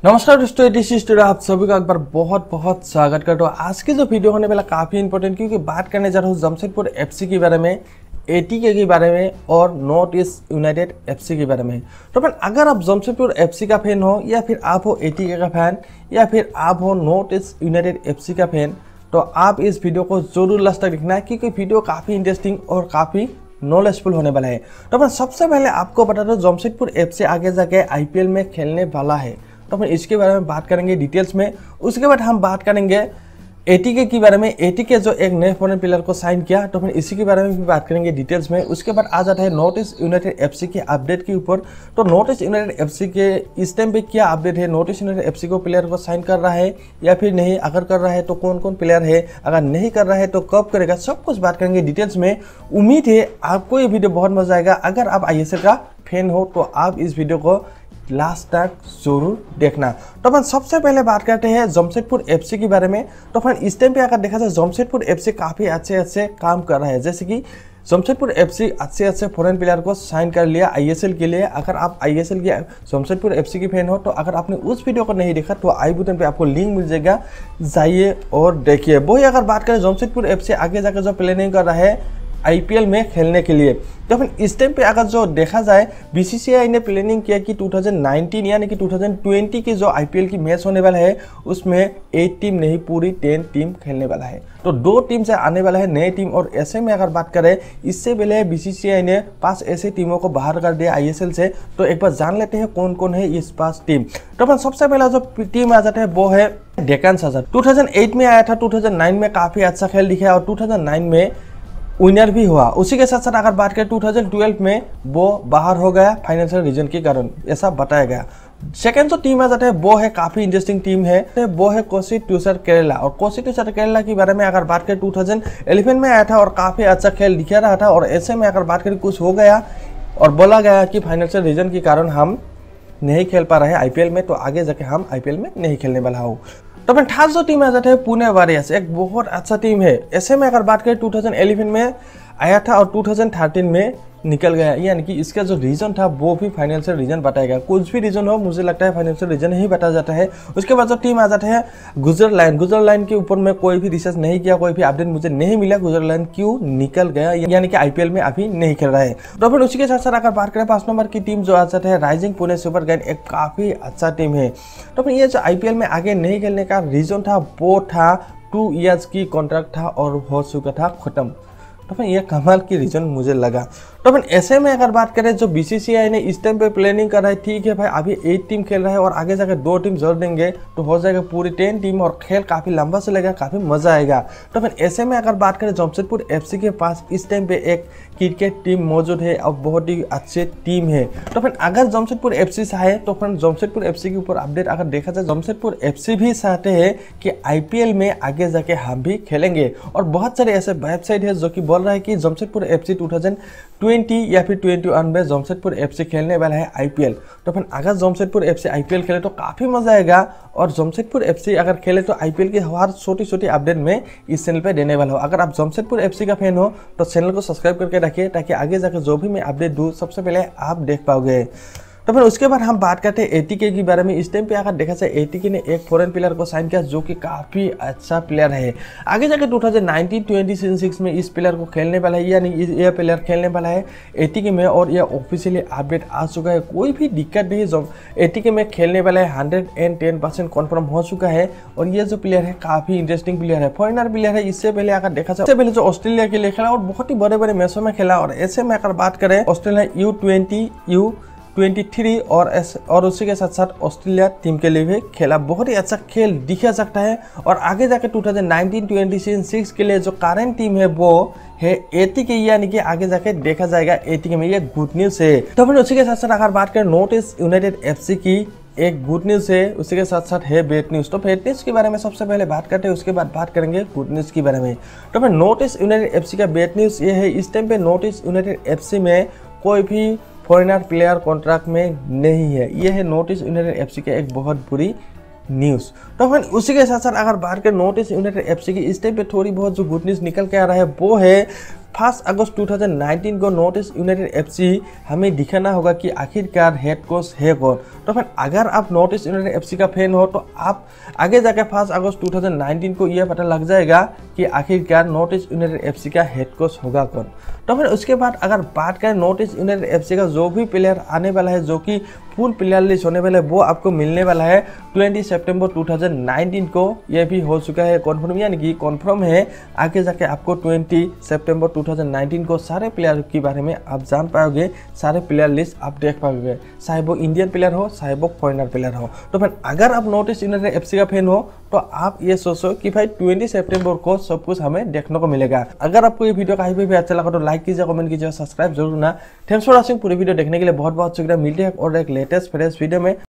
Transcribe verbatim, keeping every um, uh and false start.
नमस्कार दोस्तों, ATC studio आप सभी का एक बार बहुत बहुत स्वागत करता हूँ। आज की जो वीडियो होने वाला काफ़ी इंपॉर्टेंट, क्योंकि बात करने जा रहा हूँ जमशेदपुर एफसी के बारे में, एटीके के बारे में और नॉर्थ ईस्ट यूनाइटेड एफसी के बारे में। तो फिर अगर आप जमशेदपुर एफसी का फैन हो या फिर आप हो एटीके का फैन या फिर आप हो नॉर्थ ईस्ट यूनाइटेड एफसी का फैन, तो आप इस वीडियो को जरूर लास्ट तक देखना है, क्योंकि वीडियो काफ़ी इंटरेस्टिंग और काफ़ी नॉलेजफुल होने वाला है। तो मैं सबसे पहले आपको बता दूं, जमशेदपुर एफसी आगे जाके आईपीएल में खेलने वाला है, तो हम इसके बारे में बात करेंगे डिटेल्स में। उसके बाद हम बात करेंगे एटीके के बारे में। एटीके जो एक नए फॉरेन प्लेयर को साइन किया, तो फिर इसी के बारे में भी बात करेंगे डिटेल्स में। उसके बाद आ जाता है नॉर्थ ईस्ट यूनाइटेड एफसी के अपडेट के ऊपर। तो नॉर्थ ईस्ट यूनाइटेड एफसी के इस टाइम पे क्या अपडेट है, नॉर्थ ईस्ट यूनाइटेड एफसी को प्लेयर को साइन कर रहा है या फिर नहीं, अगर कर रहा है तो कौन कौन प्लेयर है, अगर नहीं कर रहा है तो कब करेगा, सब कुछ बात करेंगे डिटेल्स में। उम्मीद है आपको ये वीडियो बहुत मजा आएगा। अगर आप आईएसएल का फैन हो तो आप इस वीडियो को लास्ट तक जरूर देखना। तो अपन सबसे पहले बात करते हैं जमशेदपुर एफसी के बारे में। तो अपन इस टाइम पे अगर देखा जाए, जमशेदपुर एफसी काफ़ी अच्छे अच्छे काम कर रहा है। जैसे कि जमशेदपुर एफसी अच्छे अच्छे फॉरेन प्लेयर को साइन कर लिया आईएसएल के लिए। अगर आप आईएसएल के जमशेदपुर एफसी के फैन हो तो अगर आपने उस वीडियो को नहीं देखा तो आई बटन पे आपको लिंक मिल जाएगा, जाइए और देखिए। वही अगर बात करें जमशेदपुर एफसी आगे जाकर जो प्लानिंग कर रहा है आईपीएल में खेलने के लिए, तो फिर इस टाइम पे अगर जो देखा जाए, बीसीसीआई ने प्लानिंग किया कि दो हज़ार उन्नीस यानी कि दो हज़ार बीस की जो आईपीएल की मैच होने वाला है उसमें एट टीम नहीं पूरी टेन टीम खेलने वाला है। तो दो टीम से आने वाला है नए टीम। और ऐसे में अगर बात करें, इससे पहले बीसीसीआई ने पांच ऐसे टीमों को बाहर कर दिया आईएसएल से। तो एक बार जान लेते हैं कौन कौन है इस पांच टीम। तो फिर सबसे पहला जो टीम आ जाता है वो है डेक्कन चार्जर्स। दो हज़ार आठ में आया था, दो हज़ार नौ में काफी अच्छा खेल दिखाया और दो हज़ार नौ में विनर भी हुआ। उसी के साथ साथ अगर बात करें दो हज़ार बारह में वो बाहर हो गया फाइनेंशियल रीजन के कारण, ऐसा बताया गया। सेकेंड जो टीम आ जाता है वो है काफी इंटरेस्टिंग टीम है, वो है कोसी ट्यूसर केरला। और कोसी ट्यूसर केरला के बारे में अगर बात करें, दो हज़ार ग्यारह में आया था और काफी अच्छा खेल दिखा रहा था। और ऐसे में अगर बात करें कुछ हो गया और बोला गया कि फाइनेंशियल रीजन के कारण हम नहीं खेल पा रहे हैं आईपीएल में, तो आगे जाके हम आईपीएल में नहीं खेलने वाला हो। तो फिर थर्ड जो टीम आ जाता है पुणे वॉरियर्स, एक बहुत अच्छा टीम है। ऐसे में अगर बात करें दो हज़ार ग्यारह में आया था और दो हज़ार तेरह में निकल गया, यानी कि इसका जो रीजन था वो भी फाइनेंशियल रीजन बताया गया। कुछ भी रीजन हो, मुझे लगता है फाइनेंशियल रीजन ही बताया जाता है। उसके बाद जो टीम आ जाता है गुजरात लायंस। गुजरात लायंस के ऊपर मैं कोई भी रिसर्च नहीं किया, कोई भी अपडेट मुझे नहीं मिला गुजरात लायंस क्यों निकल गया, यानी कि आईपीएल में अभी नहीं खेल रहा है। तो फिर उसी के साथ साथ अगर बात करें पांच नंबर की टीम जो आ जाता है राइजिंग पुणे सुपर जायंट्स, एक काफी अच्छा टीम है। तो फिर ये जो आईपीएल में आगे नहीं खेलने का रीजन था वो था टू ईयर्स की कॉन्ट्रैक्ट था और हो चुका था खत्म। तो फिर ये कमाल की रीजन मुझे लगा। तो फिर ऐसे में अगर बात करें, जो बीसीसीआई ने इस टाइम पे प्लानिंग कर रहा है, ठीक है भाई अभी एट टीम खेल रहा है और आगे जाकर दो टीम जोड़ देंगे तो हो जाएगा पूरी टेन टीम और खेल काफी लंबा चलेगा, काफी मजा आएगा। तो फिर ऐसे में अगर बात करें, जमशेदपुर एफसी के पास इस टाइम पे एक क्रिकेट टीम मौजूद है और बहुत ही अच्छी टीम है। तो फिर अगर जमशेदपुर एफसी चाहे तो फिर जमशेदपुर एफसी के ऊपर अपडेट अगर देखा जाए, जमशेदपुर एफसी भी चाहते हैं कि आईपीएल में आगे जाके हम भी खेलेंगे। और बहुत सारे ऐसे वेबसाइट है जो कि बोल रहा है कि जमशेदपुर एफसी दो हज़ार बीस या फिर इक्कीस में जमशेदपुर एफसी खेलने वाला है आईपीएल। तो फिर अगर जमशेदपुर एफसी आईपीएल खेले तो काफी मजा आएगा। और जमशेदपुर एफसी अगर खेले तो आईपीएल की हर छोटी छोटी अपडेट में इस चैनल पे देने वाला हो। अगर आप जमशेदपुर एफसी का फैन हो तो चैनल को सब्सक्राइब करके रखिए, ताकि आगे जाकर जो भी मैं अपडेट दूँ सबसे पहले आप देख पाओगे। तो फिर उसके बाद हम बात करते हैं एटीके के बारे में। इस टाइम पे अगर देखा जाए, एटीके ने एक फॉरेन प्लेयर को साइन किया जो कि काफ़ी अच्छा प्लेयर है। आगे जाकर दो हज़ार उन्नीस बीस सीजन सिक्स में इस प्लेयर को खेलने वाला है, यानी ये प्लेयर खेलने वाला है एटीके में और यह ऑफिशियली अपडेट आ चुका है। कोई भी दिक्कत नहीं, जो एटीके में खेलने वाला है hundred and ten percent confirm हो चुका है। और ये जो प्लेयर है काफ़ी इंटरेस्टिंग प्लेयर है, फॉरेनर प्लेयर है। इससे पहले अगर देखा जाए, इससे पहले जो ऑस्ट्रेलिया के लिए खेला और बहुत ही बड़े बड़े मैचों में खेला। और ऐसे में अगर बात करें, Australia U twenty U twenty three और एस और उसी के साथ साथ ऑस्ट्रेलिया टीम के लिए भी खेला। बहुत ही अच्छा खेल दिखा सकता है। और आगे जाके दो हज़ार उन्नीस बीस सीजन सिक्स के लिए जो करंट टीम है वो है एटीके, यानी कि आगे जाके देखा जाएगा एटीके में। ये गुड न्यूज है। तो फिर उसी के साथ साथ अगर बात करें नॉर्थ ईस्ट यूनाइटेड एफसी की, एक गुड न्यूज है, उसी के साथ साथ है बैड न्यूज। तो बैड न्यूज के बारे में सबसे पहले बात करते हैं, उसके बाद बात करेंगे गुड न्यूज के बारे में। तो फिर नॉर्थ ईस्ट यूनाइटेड एफसी का बैड न्यूज ये है, इस टाइम पे नॉर्थ ईस्ट यूनाइटेड एफसी में कोई भी फॉरेनर प्लेयर कॉन्ट्रैक्ट में नहीं है। ये है नॉर्थ ईस्ट यूनाइटेड एफसी का एक बहुत बुरी न्यूज़। तो फिर उसी के साथ साथ अगर बात करें नॉर्थ ईस्ट यूनाइटेड एफसी की, इस टाइम पे थोड़ी बहुत जो गुड न्यूज़ निकल के आ रहा है वो है first August two thousand nineteen को नॉर्थ ईस्ट यूनाइटेड एफसी हमें दिखाना होगा कि आखिरकार हेड कोच है कौन। तो फ्रेंड अगर आप नॉर्थ ईस्ट यूनाइटेड एफसी का फैन हो तो आप आगे जाकर first August two thousand nineteen को यह पता लग जाएगा कि आखिरकार नॉर्थ ईस्ट यूनाइटेड एफसी का हेड कोच होगा कौन। तो फिर उसके बाद अगर बात करें नॉर्थ ईस्ट यूनाइटेड एफसी का जो भी प्लेयर आने वाला है, जो कि फुल प्लेयर लिस्ट होने वाला है, वो आपको मिलने वाला है बीस सितंबर टू थाउजेंड नाइनटीन को। यह भी हो चुका है कन्फर्म, यानी कि कन्फर्म है। आगे जाके आपको बीस सितंबर टू थाउजेंड नाइनटीन को सारे प्लेयर के बारे में आप जान पाओगे, सारे प्लेयर लिस्ट आप देख पाओगे, चाहे वो इंडियन प्लेयर हो चाहे वो फॉरेनर प्लेयर हो। तो फिर अगर आप नॉर्थ ईस्ट यूनाइटेड एफसी का फैन हो तो आप ये सोचो कि भाई बीस सितंबर को सब कुछ हमें देखने को मिलेगा। अगर आपको ये वीडियो कहीं भी अच्छा लगा तो लाइक कीजिए, कमेंट कीजिए, सब्सक्राइब जरूर ना। Thanks for watching. पूरी वीडियो देखने के लिए बहुत बहुत शुक्रिया। मिलते हैं और एक लेटेस्ट फ्रेश वीडियो में।